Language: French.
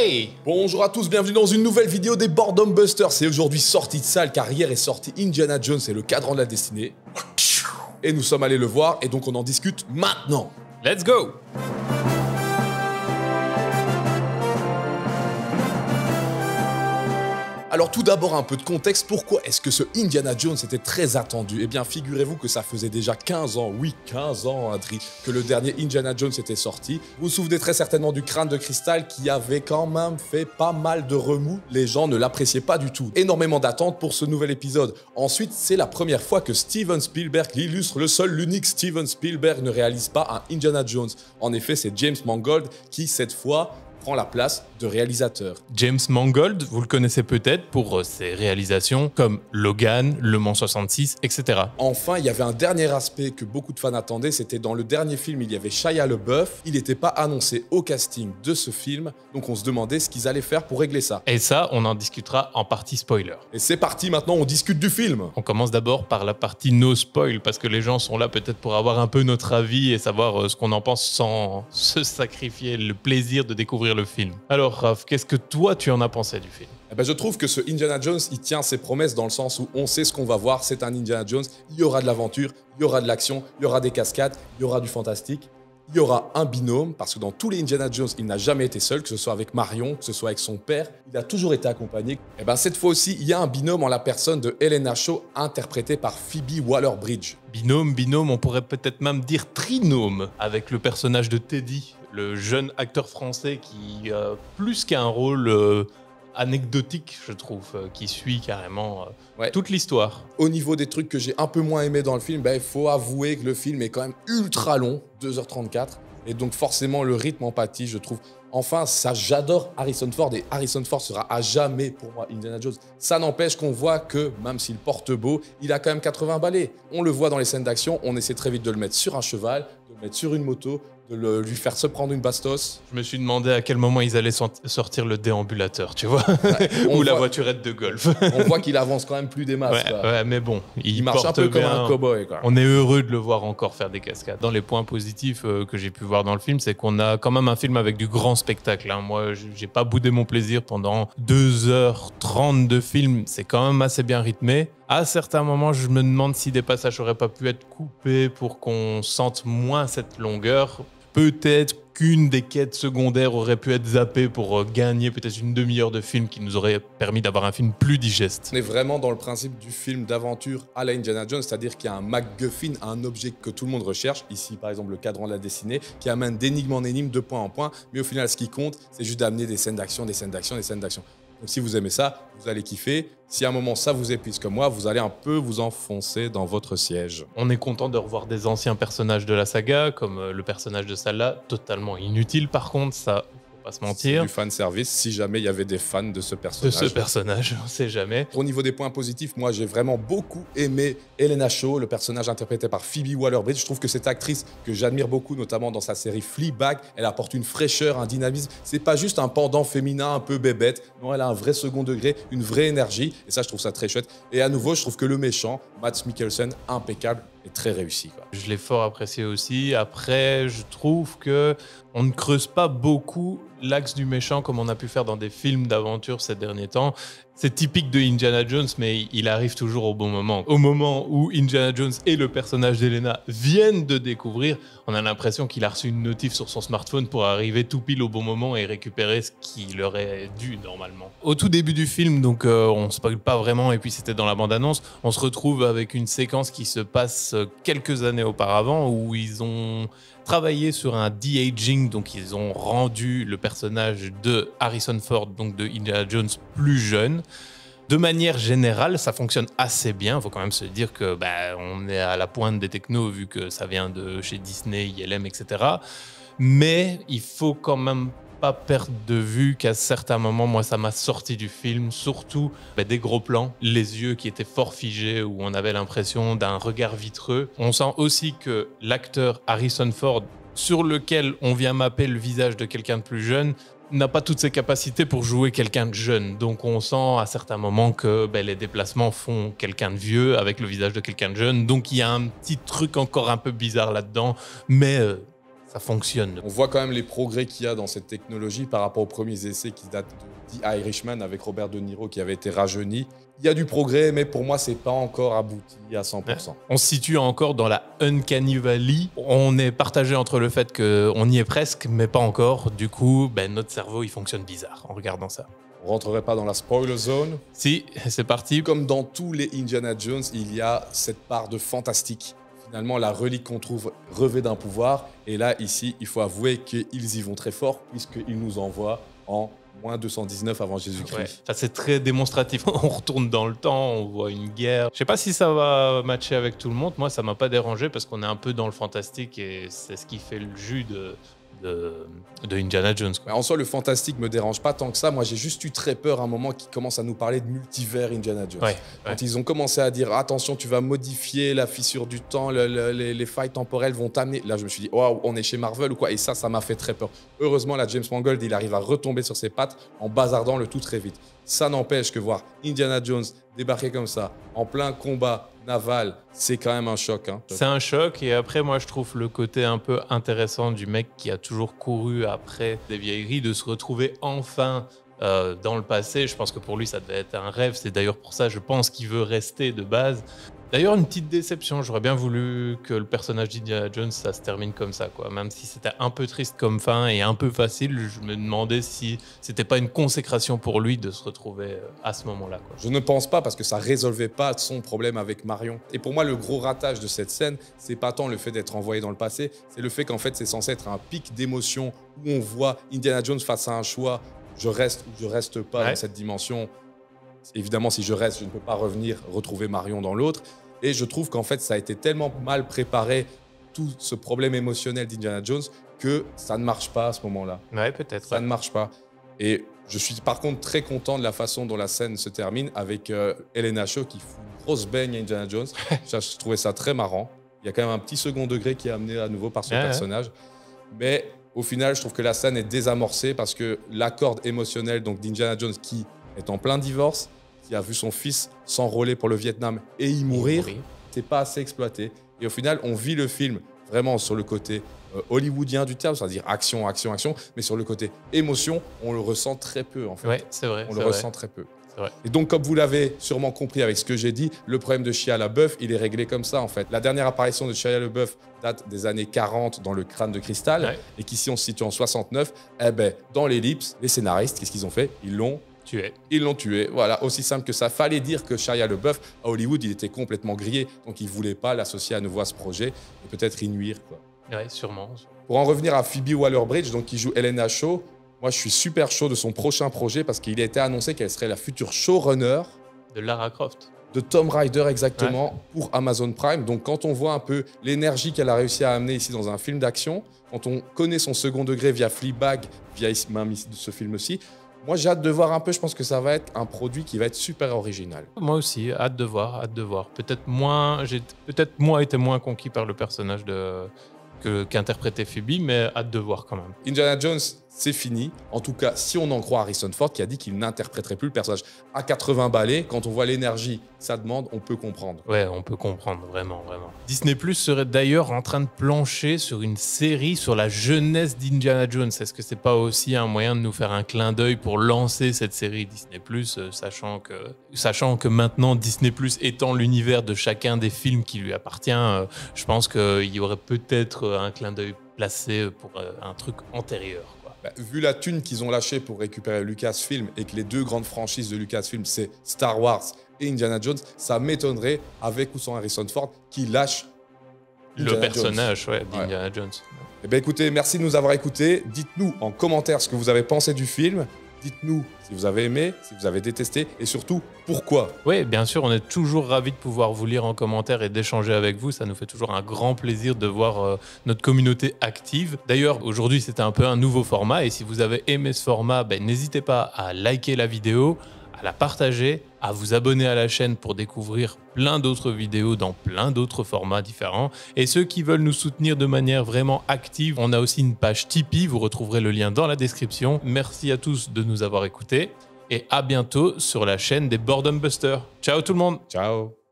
Hey! Bonjour à tous, bienvenue dans une nouvelle vidéo des Boredom Busters. C'est aujourd'hui sorti de salle car hier est sorti Indiana Jones et le Cadran de la Destinée. Et nous sommes allés le voir et donc on en discute maintenant. Let's go! Alors tout d'abord un peu de contexte, pourquoi est-ce que ce Indiana Jones était très attendu? Eh bien figurez-vous que ça faisait déjà 15 ans, oui 15 ans Adri, que le dernier Indiana Jones était sorti. Vous vous souvenez très certainement du crâne de cristal qui avait quand même fait pas mal de remous. Les gens ne l'appréciaient pas du tout. Énormément d'attentes pour ce nouvel épisode. Ensuite, c'est la première fois que Steven Spielberg l'illustre. Le seul, l'unique Steven Spielberg ne réalise pas un Indiana Jones. En effet, c'est James Mangold qui, cette fois, prend la place de réalisateur. James Mangold, vous le connaissez peut-être pour ses réalisations comme Logan, Le Mans 66, etc. Enfin, il y avait un dernier aspect que beaucoup de fans attendaient, c'était dans le dernier film, il y avait Shia LaBeouf. Il n'était pas annoncé au casting de ce film, donc on se demandait ce qu'ils allaient faire pour régler ça. Et ça, on en discutera en partie spoiler. Et c'est parti, maintenant on discute du film. On commence d'abord par la partie no spoil, parce que les gens sont là peut-être pour avoir un peu notre avis et savoir ce qu'on en pense sans se sacrifier le plaisir de découvrir le film. Alors Raph, qu'est-ce que toi tu en as pensé du film? Eh ben, je trouve que ce Indiana Jones, il tient ses promesses dans le sens où on sait ce qu'on va voir, c'est un Indiana Jones, il y aura de l'aventure, il y aura de l'action, il y aura des cascades, il y aura du fantastique, il y aura un binôme, parce que dans tous les Indiana Jones, il n'a jamais été seul, que ce soit avec Marion, que ce soit avec son père, il a toujours été accompagné. Et ben cette fois aussi, il y a un binôme en la personne de Helena Shaw, interprétée par Phoebe Waller-Bridge. Binôme, on pourrait peut-être même dire trinôme, avec le personnage de Teddy, le jeune acteur français qui a plus qu'un rôle anecdotique, je trouve, qui suit carrément toute l'histoire. Au niveau des trucs que j'ai un peu moins aimé dans le film, il faut avouer que le film est quand même ultra long, 2h34, et donc forcément le rythme en pâtit, je trouve. Enfin, ça, j'adore Harrison Ford, et Harrison Ford sera à jamais pour moi Indiana Jones. Ça n'empêche qu'on voit que, même s'il porte beau, il a quand même 80 balais. On le voit dans les scènes d'action, on essaie très vite de le mettre sur un cheval, de le mettre sur une moto, de lui faire se prendre une bastos. Je me suis demandé à quel moment ils allaient sortir le déambulateur, tu vois, ou la voiturette de golf. On voit qu'il avance quand même plus des masses. Ouais, mais bon, il marche un peu bien. comme un cow-boy. On est heureux de le voir encore faire des cascades. Dans les points positifs que j'ai pu voir dans le film, c'est qu'on a quand même un film avec du grand spectacle. Moi, j'ai pas boudé mon plaisir pendant 2h30 de film. C'est quand même assez bien rythmé. À certains moments, je me demande si des passages auraient pas pu être coupés pour qu'on sente moins cette longueur. Peut-être qu'une des quêtes secondaires aurait pu être zappée pour gagner peut-être une demi-heure de film qui nous aurait permis d'avoir un film plus digeste. On est vraiment dans le principe du film d'aventure à la Indiana Jones, c'est-à-dire qu'il y a un MacGuffin, un objet que tout le monde recherche, ici par exemple le cadran de la destinée, qui amène d'énigme en énigme, de point en point, mais au final ce qui compte, c'est juste d'amener des scènes d'action, des scènes d'action, des scènes d'action. Donc si vous aimez ça, vous allez kiffer. Si à un moment ça vous épuise comme moi, vous allez un peu vous enfoncer dans votre siège. On est content de revoir des anciens personnages de la saga, comme le personnage de Salah, totalement inutile par contre, ça faut pas se mentir. C'est du fan service si jamais il y avait des fans de ce personnage. On sait jamais. Au niveau des points positifs, moi j'ai vraiment beaucoup aimé Helena Shaw, le personnage interprété par Phoebe Waller-Bridge. Je trouve que cette actrice que j'admire beaucoup, notamment dans sa série Fleabag, elle apporte une fraîcheur, un dynamisme. C'est pas juste un pendant féminin un peu bébête. Non, elle a un vrai second degré, une vraie énergie. Et ça, je trouve ça très chouette. Et à nouveau, je trouve que le méchant, Mads Mikkelsen, impeccable et très réussi, quoi. Je l'ai fort apprécié aussi. Après, je trouve que on ne creuse pas beaucoup l'axe du méchant comme on a pu faire dans des films d'aventure ces derniers temps. C'est typique de Indiana Jones, mais il arrive toujours au bon moment. Au moment où Indiana Jones et le personnage d'Helena viennent de découvrir, on a l'impression qu'il a reçu une notif sur son smartphone pour arriver tout pile au bon moment et récupérer ce qui leur est dû normalement. Au tout début du film, donc on ne spoil pas vraiment, et puis c'était dans la bande-annonce, on se retrouve avec une séquence qui se passe quelques années auparavant où ils ont travaillé sur un de-aging, donc ils ont rendu le personnage de Harrison Ford, donc de Indiana Jones, plus jeune. De manière générale, ça fonctionne assez bien. Il faut quand même se dire que on est à la pointe des technos vu que ça vient de chez Disney, ILM, etc. Mais il faut quand même pas perdre de vue qu'à certains moments, moi, ça m'a sorti du film, surtout des gros plans, les yeux qui étaient fort figés, où on avait l'impression d'un regard vitreux. On sent aussi que l'acteur Harrison Ford, sur lequel on vient mapper le visage de quelqu'un de plus jeune, n'a pas toutes ses capacités pour jouer quelqu'un de jeune. Donc on sent à certains moments que les déplacements font quelqu'un de vieux avec le visage de quelqu'un de jeune. Donc il y a un petit truc encore un peu bizarre là-dedans, mais ça fonctionne. On voit quand même les progrès qu'il y a dans cette technologie par rapport aux premiers essais qui datent de The Irishman avec Robert De Niro qui avait été rajeuni. Il y a du progrès, mais pour moi, c'est pas encore abouti à 100%. Ouais. On se situe encore dans la Uncanny Valley. On est partagé entre le fait qu'on y est presque, mais pas encore. Du coup, notre cerveau, il fonctionne bizarre en regardant ça. On rentrerait pas dans la spoiler zone. Si, c'est parti. Comme dans tous les Indiana Jones, il y a cette part de fantastique. Finalement, la relique qu'on trouve revêt d'un pouvoir. Et là, ici, il faut avouer qu'ils y vont très fort puisqu'ils nous envoient en moins 219 avant Jésus-Christ. Ouais. Ça, c'est très démonstratif. On retourne dans le temps, on voit une guerre. Je sais pas si ça va matcher avec tout le monde. Moi, ça m'a pas dérangé parce qu'on est un peu dans le fantastique et c'est ce qui fait le jus de Indiana Jones. Mais en soi, le fantastique me dérange pas tant que ça. Moi, j'ai juste eu très peur à un moment qu'ils commencent à nous parler de multivers Indiana Jones. Quand ils ont commencé à dire attention, tu vas modifier la fissure du temps, les failles temporelles vont t'amener. Là, je me suis dit waouh, on est chez Marvel ou quoi. Et ça m'a fait très peur. Heureusement, là, James Mangold, il arrive à retomber sur ses pattes en bazardant le tout très vite. Ça n'empêche que voir Indiana Jones débarquer comme ça, en plein combat naval, c'est quand même un choc. Hein. C'est un choc et après, moi, je trouve le côté un peu intéressant du mec qui a toujours couru après des vieilleries, de se retrouver enfin dans le passé. Je pense que pour lui, ça devait être un rêve. C'est d'ailleurs pour ça, je pense qu'il veut rester de base. D'ailleurs, une petite déception. J'aurais bien voulu que le personnage d'Indiana Jones, ça se termine comme ça, quoi. Même si c'était un peu triste comme fin et un peu facile, je me demandais si c'était pas une consécration pour lui de se retrouver à ce moment-là, quoi. Je ne pense pas parce que ça résolvait pas son problème avec Marion. Et pour moi, le gros ratage de cette scène, c'est pas tant le fait d'être envoyé dans le passé, c'est le fait qu'en fait, c'est censé être un pic d'émotion où on voit Indiana Jones face à un choix. Je reste ou je reste pas dans cette dimension. Évidemment, si je reste, je ne peux pas revenir retrouver Marion dans l'autre. Et je trouve qu'en fait, ça a été tellement mal préparé, tout ce problème émotionnel d'Indiana Jones, que ça ne marche pas à ce moment-là. Ouais, peut-être. Ça ne marche pas. Et je suis par contre très content de la façon dont la scène se termine avec Helena Shaw qui fout une grosse baigne à Indiana Jones. Je trouvais ça très marrant. Il y a quand même un petit second degré qui est amené à nouveau par ce personnage. Mais au final, je trouve que la scène est désamorcée parce que la corde émotionnelle d'Indiana Jones qui est en plein divorce, qui a vu son fils s'enrôler pour le Vietnam et y mourir, c'est pas assez exploité. Et au final, on vit le film vraiment sur le côté hollywoodien du terme, c'est-à-dire action, action, action, mais sur le côté émotion, on le ressent très peu en fait. Ouais, c'est vrai. On le ressent très peu. Vrai. Et donc, comme vous l'avez sûrement compris avec ce que j'ai dit, le problème de Shia LaBeouf, il est réglé comme ça en fait. La dernière apparition de Shia LaBeouf date des années 40 dans le Crâne de cristal, et qu'ici on se situe en 69. Eh ben, dans l'ellipse, les scénaristes, qu'est-ce qu'ils ont fait? Ils l'ont tué. Ils l'ont tué, voilà, aussi simple que ça. Fallait dire que Shia LaBeouf, à Hollywood, il était complètement grillé, donc ils ne voulaient pas l'associer à nouveau à ce projet, et peut-être y nuire, quoi. Ouais, sûrement. Pour en revenir à Phoebe Waller-Bridge, donc qui joue Helena Shaw, moi je suis super chaud de son prochain projet parce qu'il a été annoncé qu'elle serait la future showrunner de Lara Croft. De Tomb Raider exactement, pour Amazon Prime. Donc quand on voit un peu l'énergie qu'elle a réussi à amener ici dans un film d'action, quand on connaît son second degré via Fleabag, via même ce film-ci, moi, j'ai hâte de voir un peu. Je pense que ça va être un produit qui va être super original. Moi aussi, hâte de voir, hâte de voir. J'ai peut-être moi été moins conquis par le personnage qu'interprétait Phoebe, mais hâte de voir quand même. Indiana Jones, c'est fini. En tout cas, si on en croit Harrison Ford, qui a dit qu'il n'interpréterait plus le personnage à 80 balais, quand on voit l'énergie que ça demande, on peut comprendre. Ouais, on peut comprendre, vraiment, vraiment. Disney Plus serait d'ailleurs en train de plancher sur une série sur la jeunesse d'Indiana Jones. Est-ce que c'est pas aussi un moyen de nous faire un clin d'œil pour lancer cette série Disney Plus, sachant que maintenant Disney Plus étant l'univers de chacun des films qui lui appartient, je pense qu'il y aurait peut-être un clin d'œil placé pour un truc antérieur. Vu la thune qu'ils ont lâchée pour récupérer Lucasfilm et que les deux grandes franchises de Lucasfilm, c'est Star Wars et Indiana Jones, ça m'étonnerait, avec ou sans Harrison Ford, qu'ils lâchent le personnage d'Indiana Jones. Eh bien, écoutez, merci de nous avoir écoutés. Dites-nous en commentaire ce que vous avez pensé du film. Dites-nous si vous avez aimé, si vous avez détesté et surtout pourquoi. Oui, bien sûr, on est toujours ravis de pouvoir vous lire en commentaire et d'échanger avec vous. Ça nous fait toujours un grand plaisir de voir notre communauté active. D'ailleurs, aujourd'hui, c'était un peu un nouveau format et si vous avez aimé ce format, n'hésitez pas à liker la vidéo, à la partager, à vous abonner à la chaîne pour découvrir plein d'autres vidéos dans plein d'autres formats différents. Et ceux qui veulent nous soutenir de manière vraiment active, on a aussi une page Tipeee, vous retrouverez le lien dans la description. Merci à tous de nous avoir écoutés et à bientôt sur la chaîne des Boredom Busters. Ciao tout le monde. Ciao.